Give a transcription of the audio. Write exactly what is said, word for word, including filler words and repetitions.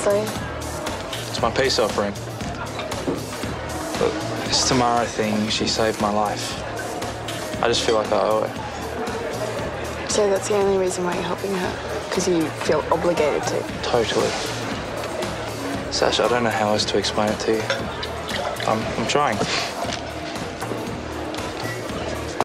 Seriously? It's my peace offering. Look, this Tamara thing, she saved my life. I just feel like I owe her. So that's the only reason why you're helping her? Because you feel obligated to? Totally. Sasha, I don't know how else to explain it to you. I'm, I'm trying.